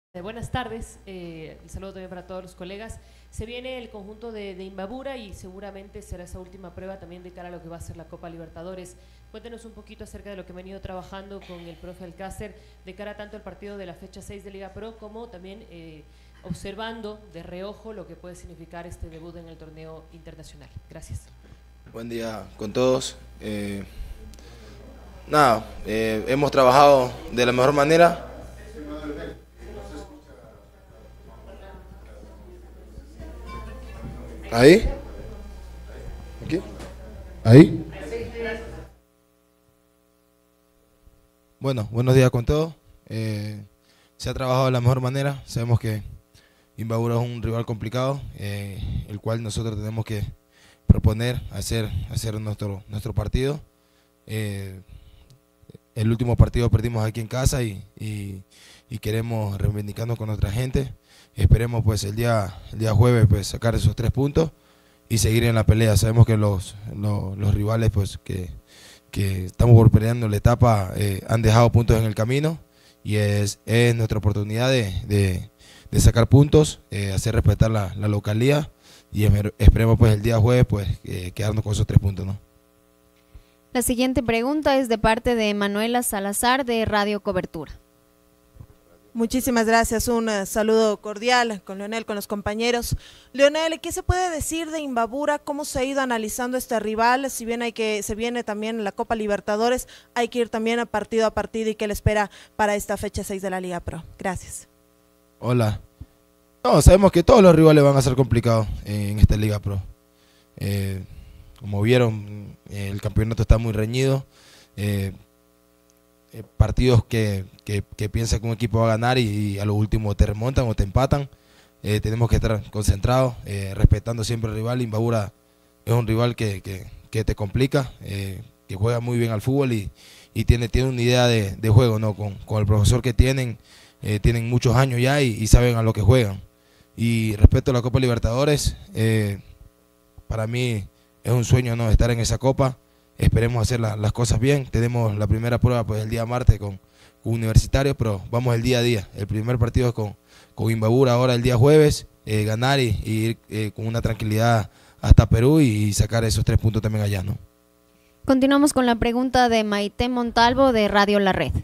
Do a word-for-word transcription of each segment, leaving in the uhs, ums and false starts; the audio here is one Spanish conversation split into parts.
Eh, buenas tardes, eh, el saludo también para todos los colegas. Se viene el conjunto de, de Imbabura y seguramente será esa última prueba también de cara a lo que va a ser la Copa Libertadores. Cuéntenos un poquito acerca de lo que han venido trabajando con el profe Alcácer de cara tanto al partido de la fecha seis de Liga Pro como también eh, observando de reojo lo que puede significar este debut en el torneo internacional. Gracias. Buen día con todos. Eh, nada, eh, hemos trabajado de la mejor manera. ¿Ahí? ¿Aquí? ¿Ahí? Bueno, buenos días con todos. Eh, se ha trabajado de la mejor manera. Sabemos que Imbabura es un rival complicado, eh, el cual nosotros tenemos que proponer, hacer, hacer nuestro, nuestro partido. Eh, el último partido perdimos aquí en casa y, y, y queremos reivindicarnos con nuestra gente. Esperemos pues el día, el día jueves pues sacar esos tres puntos y seguir en la pelea. Sabemos que los, los, los rivales pues que, que estamos por peleando la etapa eh, han dejado puntos en el camino y es, es nuestra oportunidad de, de, de sacar puntos, eh, hacer respetar la, la localía y esperemos pues el día jueves pues eh, quedarnos con esos tres puntos, ¿no? La siguiente pregunta es de parte de Manuela Salazar de Radio Cobertura. Muchísimas gracias, un uh, saludo cordial con Leonel, con los compañeros. Leonel, ¿qué se puede decir de Imbabura? ¿Cómo se ha ido analizando este rival? Si bien hay que se viene también la Copa Libertadores, hay que ir también a partido a partido y qué le espera para esta fecha seis de la Liga Pro. Gracias. Hola. No, sabemos que todos los rivales van a ser complicados en esta Liga Pro. Eh, como vieron, el campeonato está muy reñido. Eh, Eh, partidos que, que, que piensan que un equipo va a ganar y, y a lo último te remontan o te empatan. Eh, tenemos que estar concentrados, eh, respetando siempre al rival. Imbabura es un rival que, que, que te complica, eh, que juega muy bien al fútbol y, y tiene, tiene una idea de, de juego, ¿no? Con, con el profesor que tienen, eh, tienen muchos años ya y, y saben a lo que juegan. Y respecto a la Copa Libertadores, eh, para mí es un sueño, ¿no? Estar en esa Copa. Esperemos hacer la, las cosas bien. Tenemos la primera prueba pues el día martes con, con Universitario, pero vamos el día a día. El primer partido es con, con Imbabura ahora el día jueves, eh, ganar y, y ir eh, con una tranquilidad hasta Perú y, y sacar esos tres puntos también allá, ¿no? Continuamos con la pregunta de Maite Montalvo de Radio La Red.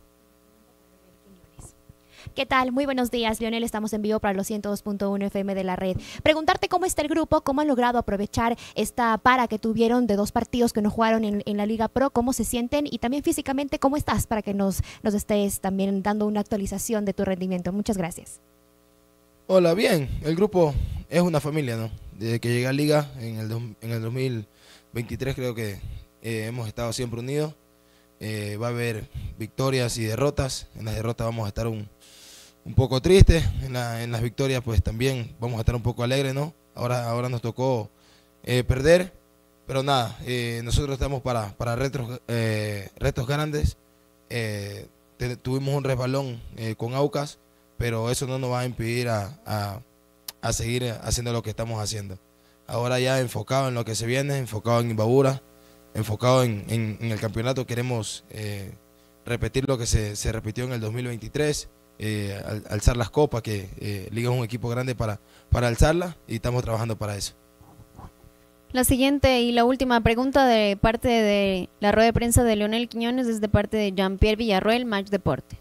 ¿Qué tal? Muy buenos días, Leonel. Estamos en vivo para los ciento dos punto uno F M de la red. Preguntarte cómo está el grupo, cómo han logrado aprovechar esta para que tuvieron de dos partidos que no jugaron en, en la Liga Pro, cómo se sienten y también físicamente cómo estás para que nos, nos estés también dando una actualización de tu rendimiento. Muchas gracias. Hola, bien. El grupo es una familia, ¿no? Desde que llegué a Liga en el, en el dos mil veintitrés creo que eh, hemos estado siempre unidos. Eh, va a haber victorias y derrotas. En las derrotas vamos a estar un un poco triste, en, la, en las victorias pues también vamos a estar un poco alegres, ¿no? Ahora, ahora nos tocó eh, perder, pero nada, eh, nosotros estamos para, para retos, eh, retos grandes. Eh, te, tuvimos un resbalón eh, con Aucas, pero eso no nos va a impedir a, a, a seguir haciendo lo que estamos haciendo. Ahora ya enfocado en lo que se viene, enfocado en Imbabura, enfocado en, en, en el campeonato, queremos eh, repetir lo que se, se repitió en el dos mil veintitrés, Eh, al, alzar las copas, que eh, Liga es un equipo grande para, para alzarla y estamos trabajando para eso. La siguiente y la última pregunta de parte de la rueda de prensa de Leonel Quiñones es de parte de Jean-Pierre Villarroel, Match Deportes.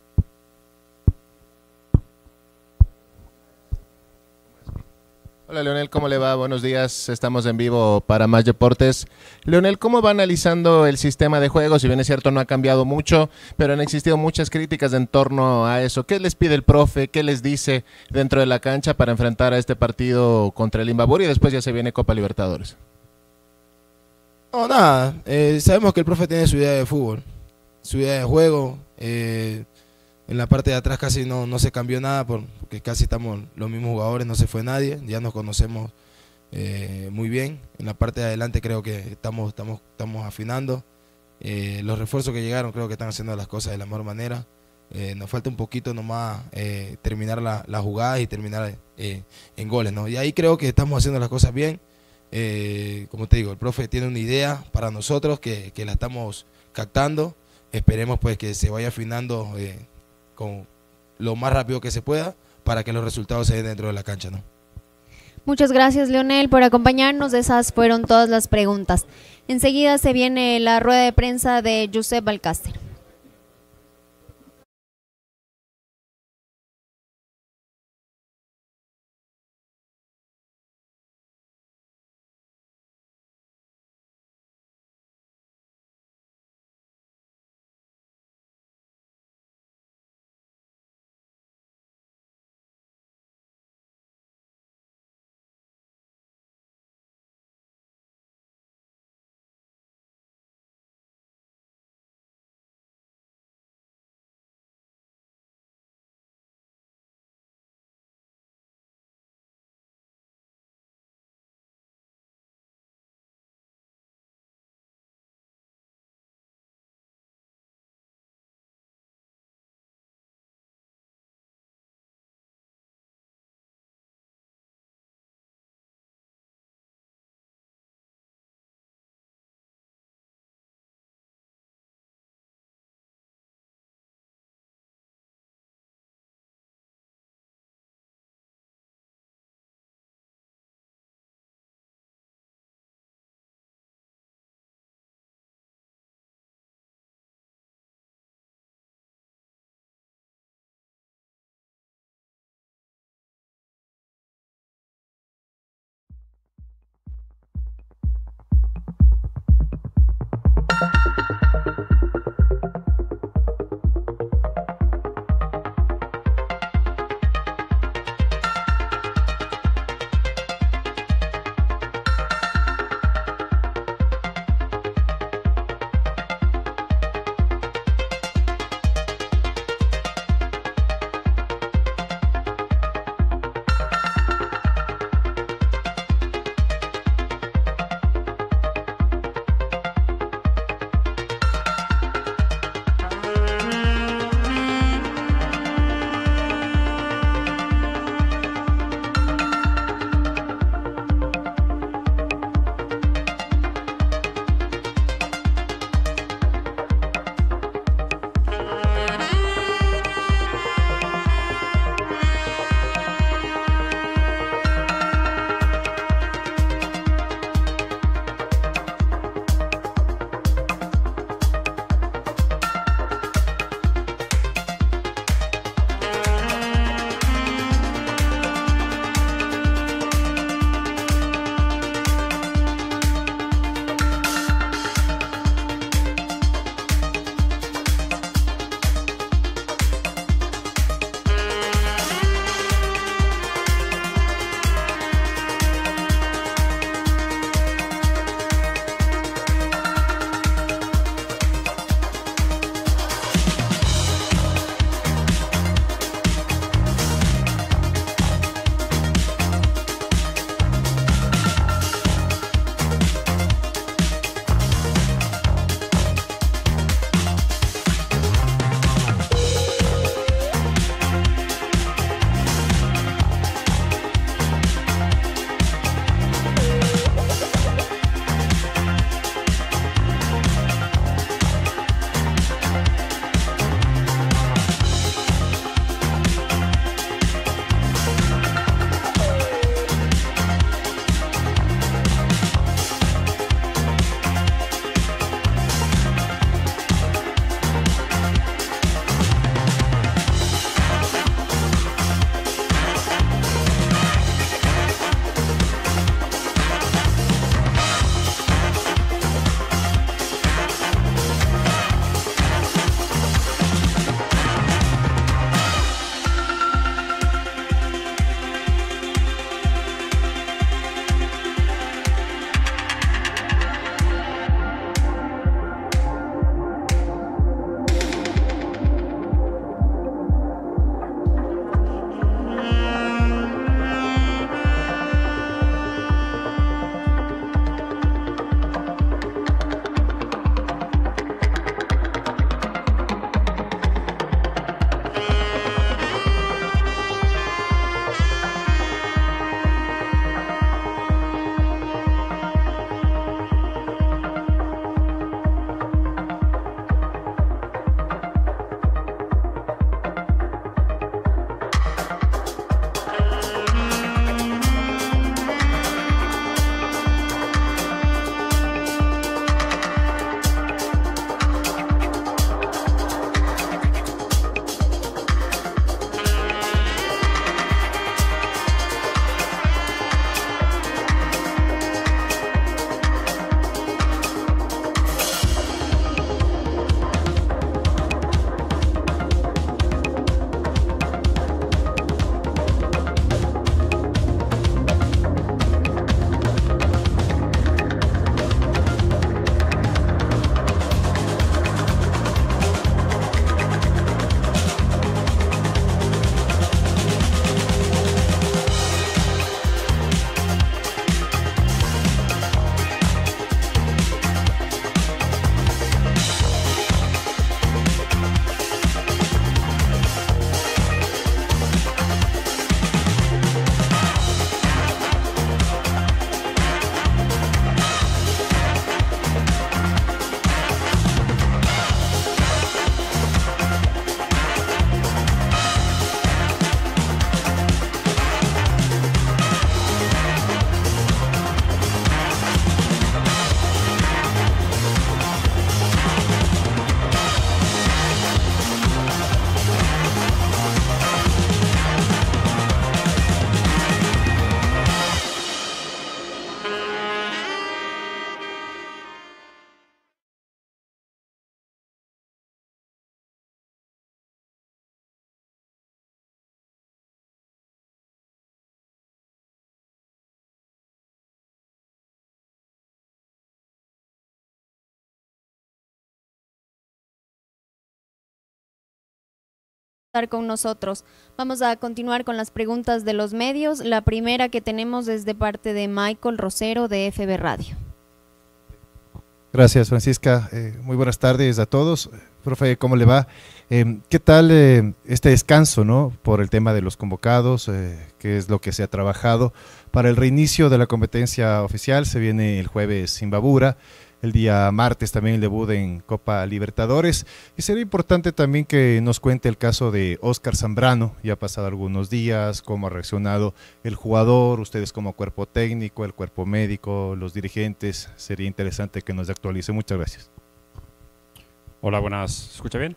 Hola Leonel, ¿cómo le va? Buenos días, estamos en vivo para Más Deportes. Leonel, ¿cómo va analizando el sistema de juego? Si bien es cierto no ha cambiado mucho, pero han existido muchas críticas en torno a eso. ¿Qué les pide el profe? ¿Qué les dice dentro de la cancha para enfrentar a este partido contra el Imbabura y después ya se viene Copa Libertadores? No, nada, eh, sabemos que el profe tiene su idea de fútbol, su idea de juego. eh, En la parte de atrás casi no, no se cambió nada porque casi estamos los mismos jugadores, no se fue nadie, ya nos conocemos eh, muy bien. En la parte de adelante creo que estamos, estamos, estamos afinando. Eh, los refuerzos que llegaron creo que están haciendo las cosas de la mejor manera. Eh, nos falta un poquito nomás eh, terminar la, la jugada y terminar eh, en goles, ¿no? Y ahí creo que estamos haciendo las cosas bien. Eh, como te digo, el profe tiene una idea para nosotros que, que la estamos captando. Esperemos pues que se vaya afinando eh, con lo más rápido que se pueda para que los resultados se den dentro de la cancha, ¿no? Muchas gracias, Leonel, por acompañarnos. Esas fueron todas las preguntas. Enseguida se viene la rueda de prensa de Josep Balcácer. Estar con nosotros. Vamos a continuar con las preguntas de los medios. La primera que tenemos es de parte de Michael Rosero de F B Radio. Gracias, Francisca. Eh, muy buenas tardes a todos. Profe, ¿cómo le va? Eh, ¿Qué tal eh, este descanso, ¿no? Por el tema de los convocados, eh, qué es lo que se ha trabajado para el reinicio de la competencia oficial? Se viene el jueves Imbabura. El día martes también el debut en Copa Libertadores. Y sería importante también que nos cuente el caso de Óscar Zambrano. Ya ha pasado algunos días, cómo ha reaccionado el jugador, ustedes como cuerpo técnico, el cuerpo médico, los dirigentes. Sería interesante que nos actualice. Muchas gracias. Hola, buenas. ¿Se escucha bien?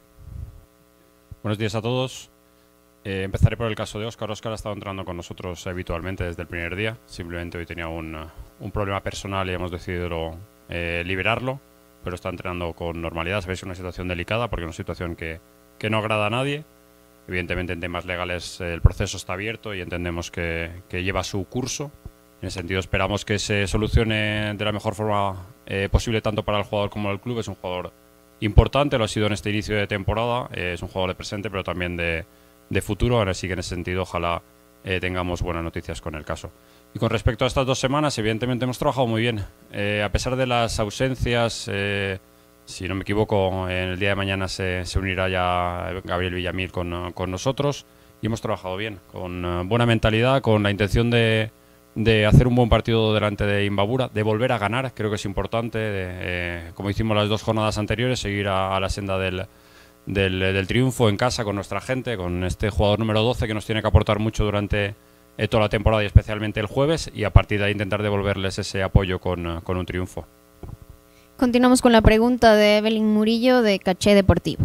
Buenos días a todos. Eh, empezaré por el caso de Óscar. Óscar ha estado entrando con nosotros habitualmente desde el primer día. Simplemente hoy tenía un, un problema personal y hemos decidido lo, Eh, liberarlo, pero está entrenando con normalidad. Sabéis que es una situación delicada porque es una situación que, que no agrada a nadie. Evidentemente en temas legales eh, el proceso está abierto y entendemos que, que lleva su curso. En ese sentido esperamos que se solucione de la mejor forma eh, posible tanto para el jugador como el club. Es un jugador importante, lo ha sido en este inicio de temporada, eh, es un jugador de presente pero también de, de futuro. Ahora sí que en ese sentido ojalá eh, tengamos buenas noticias con el caso. Y con respecto a estas dos semanas, evidentemente hemos trabajado muy bien. Eh, a pesar de las ausencias, eh, si no me equivoco, en el día de mañana se, se unirá ya Gabriel Villamil con, con nosotros y hemos trabajado bien, con uh, buena mentalidad, con la intención de, de hacer un buen partido delante de Imbabura, de volver a ganar, creo que es importante, de, eh, como hicimos las dos jornadas anteriores, seguir a, a la senda del, del, del triunfo en casa con nuestra gente, con este jugador número doce que nos tiene que aportar mucho durante Eh, toda la temporada y especialmente el jueves, y a partir de ahí intentar devolverles ese apoyo con, con un triunfo. Continuamos con la pregunta de Evelyn Murillo de Caché Deportivo.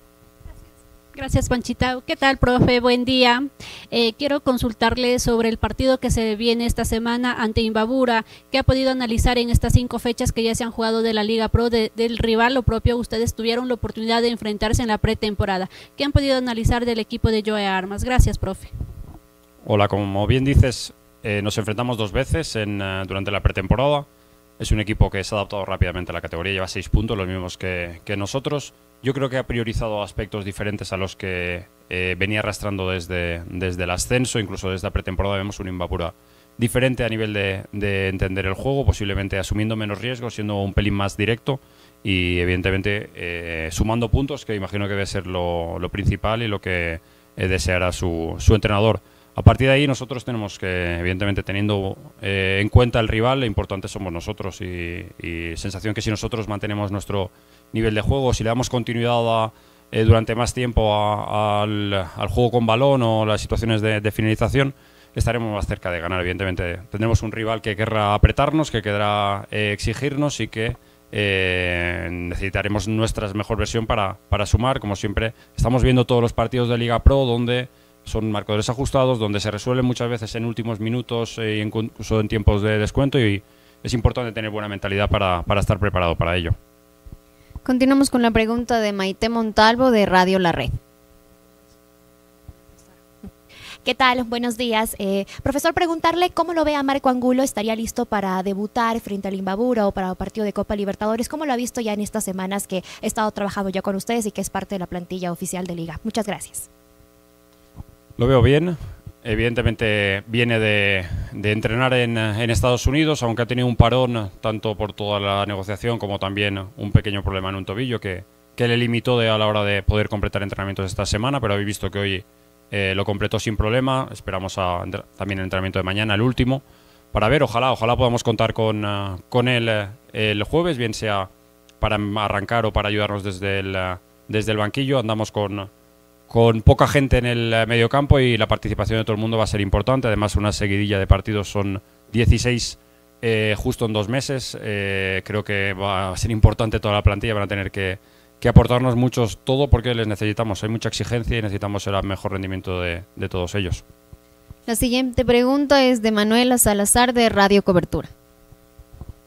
Gracias, Panchita. ¿Qué tal, profe? Buen día. Eh, quiero consultarle sobre el partido que se viene esta semana ante Imbabura. ¿Qué ha podido analizar en estas cinco fechas que ya se han jugado de la Liga Pro de, del rival? Lo propio, ustedes tuvieron la oportunidad de enfrentarse en la pretemporada. ¿Qué han podido analizar del equipo de Joe Armas? Gracias, profe. Hola, como bien dices, eh, nos enfrentamos dos veces en, uh, durante la pretemporada. Es un equipo que se ha adaptado rápidamente a la categoría, lleva seis puntos, los mismos que, que nosotros. Yo creo que ha priorizado aspectos diferentes a los que eh, venía arrastrando desde, desde el ascenso, incluso desde la pretemporada vemos un Imbabura diferente a nivel de, de entender el juego, posiblemente asumiendo menos riesgos, siendo un pelín más directo y evidentemente eh, sumando puntos, que imagino que debe ser lo, lo principal y lo que eh, deseará su, su entrenador. A partir de ahí nosotros tenemos que, evidentemente teniendo eh, en cuenta el rival, lo importante somos nosotros y, y sensación que si nosotros mantenemos nuestro nivel de juego, si le damos continuidad a, eh, durante más tiempo a, a, al, al juego con balón o las situaciones de, de finalización, estaremos más cerca de ganar. Evidentemente tendremos un rival que querrá apretarnos, que querrá eh, exigirnos y que eh, necesitaremos nuestra mejor versión para, para sumar. Como siempre estamos viendo todos los partidos de Liga Pro donde son marcadores ajustados, donde se resuelven muchas veces en últimos minutos e incluso en tiempos de descuento y es importante tener buena mentalidad para, para estar preparado para ello. Continuamos con la pregunta de Maite Montalvo de Radio La Red. ¿Qué tal? Buenos días. Eh, profesor, preguntarle cómo lo ve a Marco Angulo. ¿Estaría listo para debutar frente al Imbabura o para el partido de Copa Libertadores? ¿Cómo lo ha visto ya en estas semanas que he estado trabajando ya con ustedes y que es parte de la plantilla oficial de Liga? Muchas gracias. Lo veo bien. Evidentemente viene de, de entrenar en, en Estados Unidos, aunque ha tenido un parón tanto por toda la negociación como también un pequeño problema en un tobillo que, que le limitó de, a la hora de poder completar entrenamientos esta semana, pero habéis visto que hoy eh, lo completó sin problema. Esperamos a, también el entrenamiento de mañana, el último, para ver, ojalá, ojalá podamos contar con, uh, con él uh, el jueves, bien sea para arrancar o para ayudarnos desde el, uh, desde el banquillo. Andamos con... con poca gente en el mediocampo y la participación de todo el mundo va a ser importante. Además, una seguidilla de partidos, son dieciséis eh, justo en dos meses. Eh, creo que va a ser importante toda la plantilla, van a tener que, que aportarnos muchos todo porque les necesitamos. Hay mucha exigencia y necesitamos el mejor rendimiento de, de todos ellos. La siguiente pregunta es de Manuela Salazar de Radio Cobertura.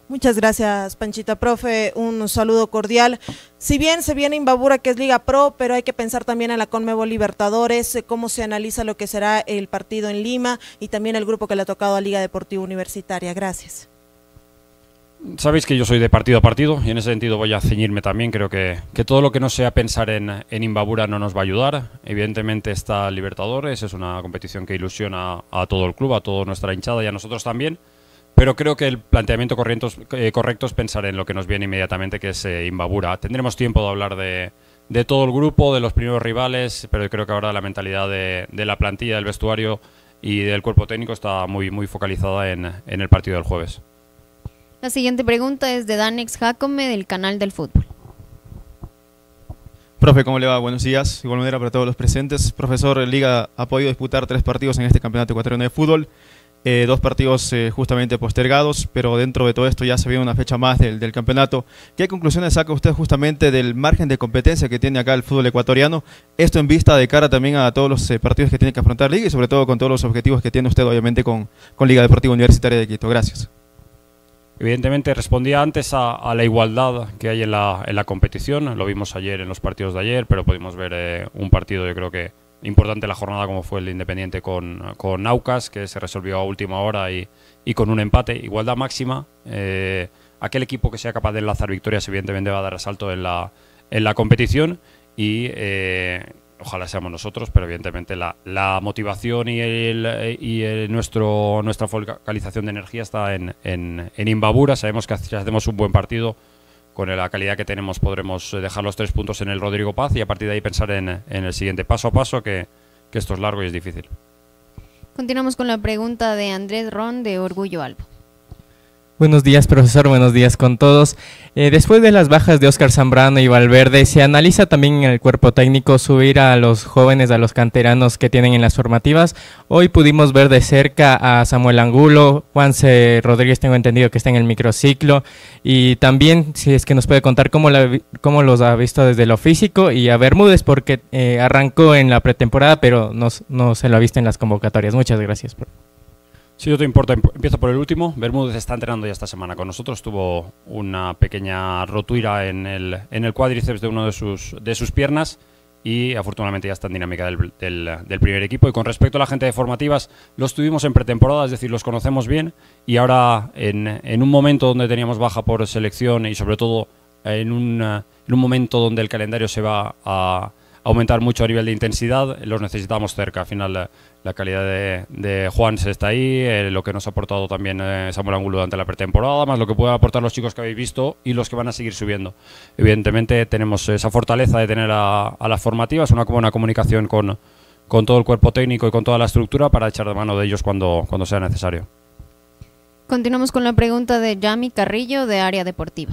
Muchas gracias, Panchita. Profe, un saludo cordial. Si bien se viene Imbabura, que es Liga Pro, pero hay que pensar también en la Conmebol Libertadores, cómo se analiza lo que será el partido en Lima y también el grupo que le ha tocado a Liga Deportiva Universitaria. Gracias. Sabéis que yo soy de partido a partido y en ese sentido voy a ceñirme también. Creo que, que todo lo que no sea pensar en, en Imbabura no nos va a ayudar. Evidentemente está Libertadores, es una competición que ilusiona a todo el club, a toda nuestra hinchada y a nosotros también. Pero creo que el planteamiento correcto, eh, correcto es pensar en lo que nos viene inmediatamente, que es eh, Imbabura. Tendremos tiempo de hablar de, de todo el grupo, de los primeros rivales, pero creo que ahora la mentalidad de, de la plantilla, del vestuario y del cuerpo técnico está muy, muy focalizada en, en el partido del jueves. La siguiente pregunta es de Danex Jacome del Canal del Fútbol. Profe, ¿cómo le va? Buenos días. Igual manera para todos los presentes. Profesor, Liga ha podido disputar tres partidos en este campeonato ecuatoriano de fútbol. Eh, dos partidos eh, justamente postergados, pero dentro de todo esto ya se viene una fecha más del, del campeonato. ¿Qué conclusiones saca usted justamente del margen de competencia que tiene acá el fútbol ecuatoriano? Esto en vista de cara también a todos los eh, partidos que tiene que afrontar Liga y sobre todo con todos los objetivos que tiene usted obviamente con, con Liga Deportiva Universitaria de Quito. Gracias. Evidentemente respondía antes a, a la igualdad que hay en la, en la competición. Lo vimos ayer en los partidos de ayer, pero pudimos ver eh, un partido, yo creo que importante la jornada, como fue el Independiente con, con Aucas, que se resolvió a última hora y, y con un empate. Igualdad máxima. Eh, aquel equipo que sea capaz de enlazar victorias evidentemente va a dar asalto en la, en la competición y eh, ojalá seamos nosotros, pero evidentemente la, la motivación y, el, y el, nuestro, nuestra focalización de energía está en, en, en Imbabura. Sabemos que si hacemos un buen partido, con la calidad que tenemos podremos dejar los tres puntos en el Rodrigo Paz y a partir de ahí pensar en, en el siguiente paso a paso, que, que esto es largo y es difícil. Continuamos con la pregunta de Andrés Ron de Orgullo Albo. Buenos días, profesor, buenos días con todos. Eh, después de las bajas de Óscar Zambrano y Valverde, ¿se analiza también en el cuerpo técnico subir a los jóvenes, a los canteranos que tienen en las formativas? Hoy pudimos ver de cerca a Samuel Angulo, Juanse Rodríguez tengo entendido que está en el microciclo, y también si es que nos puede contar cómo, la, cómo los ha visto desde lo físico, y a Bermúdez porque eh, arrancó en la pretemporada pero no, no se lo ha visto en las convocatorias. Muchas gracias. Si no te importa, empiezo por el último. Bermúdez está entrenando ya esta semana con nosotros. Tuvo una pequeña rotura en el, en el cuádriceps de una de sus, de sus piernas y afortunadamente ya está en dinámica del, del, del primer equipo. Y con respecto a la gente de formativas, los tuvimos en pretemporada, es decir, los conocemos bien y ahora en, en un momento donde teníamos baja por selección y sobre todo en un, en un momento donde el calendario se va a aumentar mucho a nivel de intensidad, los necesitamos cerca. Al final la, la calidad de, de Juan se está ahí, eh, lo que nos ha aportado también eh, Samuel Angulo durante la pretemporada, más lo que pueden aportar los chicos que habéis visto y los que van a seguir subiendo. Evidentemente tenemos esa fortaleza de tener a, a las formativas, una buena comunicación con, con todo el cuerpo técnico y con toda la estructura para echar de mano de ellos cuando, cuando sea necesario. Continuamos con la pregunta de Yami Carrillo de Área Deportiva.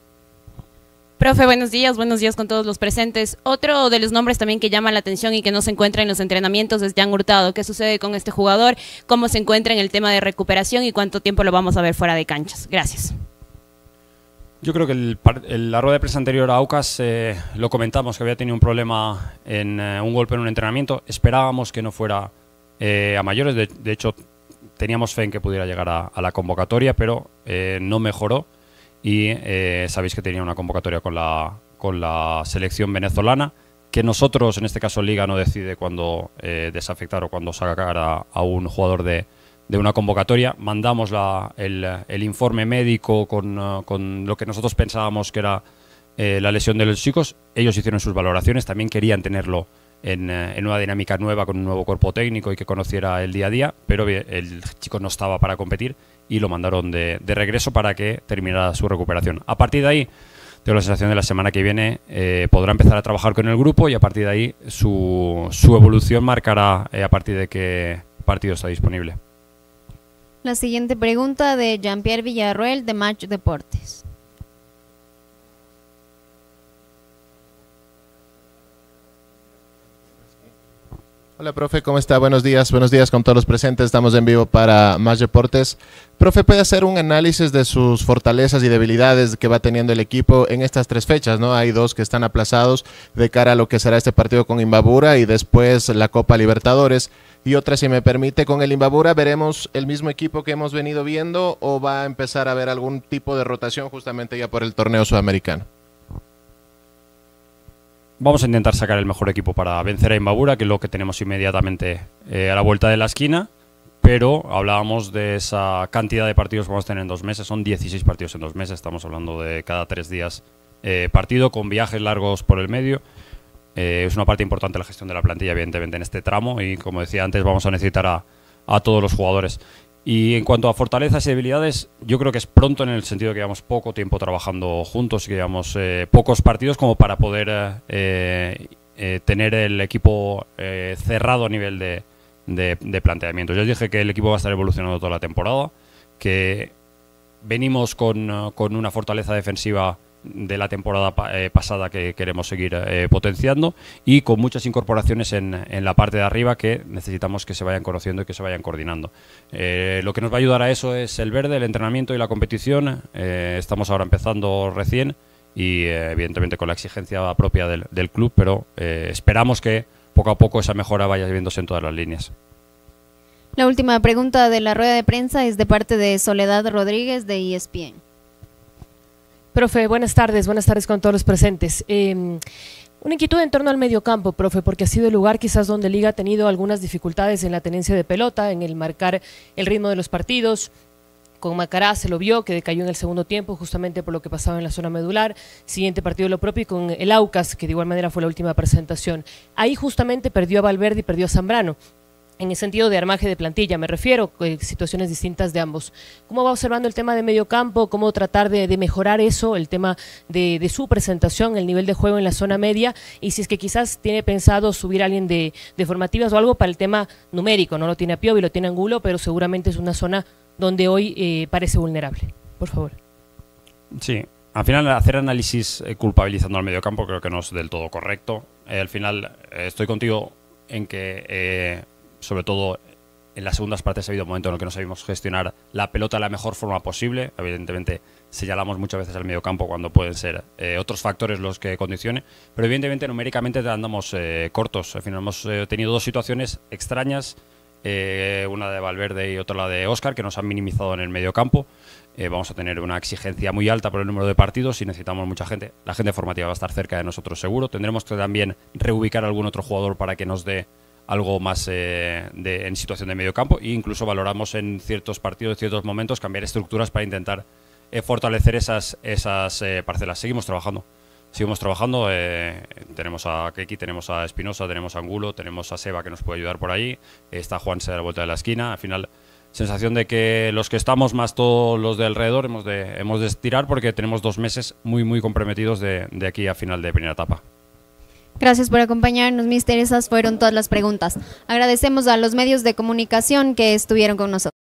Profe, buenos días, buenos días con todos los presentes. Otro de los nombres también que llama la atención y que no se encuentra en los entrenamientos es Jan Hurtado. ¿Qué sucede con este jugador? ¿Cómo se encuentra en el tema de recuperación y cuánto tiempo lo vamos a ver fuera de canchas? Gracias. Yo creo que el, el, la rueda de prensa anterior a Aucas eh, lo comentamos, que había tenido un problema en eh, un golpe en un entrenamiento. Esperábamos que no fuera eh, a mayores, de, de hecho teníamos fe en que pudiera llegar a, a la convocatoria, pero eh, no mejoró. Y eh, sabéis que tenía una convocatoria con la, con la selección venezolana, que nosotros, en este caso Liga, no decide cuándo eh, desafectar o cuándo sacar a, a un jugador de, de una convocatoria. Mandamos la, el, el informe médico con, uh, con lo que nosotros pensábamos que era eh, la lesión de los chicos. Ellos hicieron sus valoraciones, también querían tenerlo en, en una dinámica nueva, con un nuevo cuerpo técnico y que conociera el día a día, pero el chico no estaba para competir y lo mandaron de, de regreso para que terminara su recuperación. A partir de ahí, tengo la sensación de la semana que viene eh, podrá empezar a trabajar con el grupo y a partir de ahí su, su evolución marcará eh, a partir de qué partido está disponible. La siguiente pregunta de Jean-Pierre Villarroel de Match Deportes. Hola, profe, ¿cómo está? Buenos días, buenos días con todos los presentes. Estamos en vivo para Más Deportes. Profe, ¿puede hacer un análisis de sus fortalezas y debilidades que va teniendo el equipo en estas tres fechas, ¿no? Hay dos que están aplazados de cara a lo que será este partido con Imbabura y después la Copa Libertadores. Y otra, si me permite, con el Imbabura, ¿veremos el mismo equipo que hemos venido viendo o va a empezar a haber algún tipo de rotación justamente ya por el torneo sudamericano? Vamos a intentar sacar el mejor equipo para vencer a Imbabura, que es lo que tenemos inmediatamente eh, a la vuelta de la esquina, pero hablábamos de esa cantidad de partidos que vamos a tener en dos meses, son dieciséis partidos en dos meses, estamos hablando de cada tres días eh, partido, con viajes largos por el medio. Eh, es una parte importante la gestión de la plantilla, evidentemente, en este tramo, y como decía antes, vamos a necesitar a, a todos los jugadores. Y en cuanto a fortalezas y debilidades, yo creo que es pronto en el sentido de que llevamos poco tiempo trabajando juntos y que llevamos eh, pocos partidos como para poder eh, eh, tener el equipo eh, cerrado a nivel de, de, de planteamiento. Yo os dije que el equipo va a estar evolucionando toda la temporada, que venimos con, con una fortaleza defensiva de la temporada pa eh, pasada que queremos seguir eh, potenciando, y con muchas incorporaciones en, en la parte de arriba que necesitamos que se vayan conociendo y que se vayan coordinando. Eh, lo que nos va a ayudar a eso es el verde, el entrenamiento y la competición. Eh, estamos ahora empezando recién y eh, evidentemente con la exigencia propia del, del club, pero eh, esperamos que poco a poco esa mejora vaya viéndose en todas las líneas. La última pregunta de la rueda de prensa es de parte de Soledad Rodríguez de E S P N. Profe, buenas tardes, buenas tardes con todos los presentes. Eh, una inquietud en torno al mediocampo, profe, porque ha sido el lugar quizás donde Liga ha tenido algunas dificultades en la tenencia de pelota, en el marcar el ritmo de los partidos. Con Macará se lo vio, que decayó en el segundo tiempo justamente por lo que pasaba en la zona medular. Siguiente partido lo propio, y con el Aucas, que de igual manera fue la última presentación. Ahí justamente perdió a Valverde y perdió a Zambrano. En el sentido de armaje de plantilla, me refiero, eh, situaciones distintas de ambos. ¿Cómo va observando el tema de mediocampo? ¿Cómo tratar de, de mejorar eso, el tema de, de su presentación, el nivel de juego en la zona media? Y si es que quizás tiene pensado subir a alguien de, de formativas o algo para el tema numérico. No lo tiene a Piovi, lo tiene a Angulo, pero seguramente es una zona donde hoy eh, parece vulnerable. Por favor. Sí, al final hacer análisis eh, culpabilizando al mediocampo creo que no es del todo correcto. Eh, al final eh, estoy contigo en que... Eh, sobre todo en las segundas partes ha habido un momento en el que no sabemos gestionar la pelota de la mejor forma posible. Evidentemente señalamos muchas veces al mediocampo cuando pueden ser eh, otros factores los que condicione, pero evidentemente numéricamente andamos eh, cortos. Al final hemos eh, tenido dos situaciones extrañas, eh, una de Valverde y otra la de Óscar, que nos han minimizado en el mediocampo. Eh, vamos a tener una exigencia muy alta por el número de partidos y necesitamos mucha gente. La gente formativa va a estar cerca de nosotros seguro. Tendremos que también reubicar a algún otro jugador para que nos dé algo más eh, de, en situación de medio campo, e incluso valoramos en ciertos partidos, en ciertos momentos, cambiar estructuras para intentar eh, fortalecer esas, esas eh, parcelas. Seguimos trabajando, seguimos trabajando, eh, tenemos a Keki, tenemos a Espinosa, tenemos a Angulo, tenemos a Seba que nos puede ayudar por ahí, está Juanse a la vuelta de la esquina. Al final, sensación de que los que estamos más todos los de alrededor hemos de, hemos de estirar, porque tenemos dos meses muy muy comprometidos de, de aquí a final de primera etapa. Gracias por acompañarnos, mister. Esas fueron todas las preguntas. Agradecemos a los medios de comunicación que estuvieron con nosotros.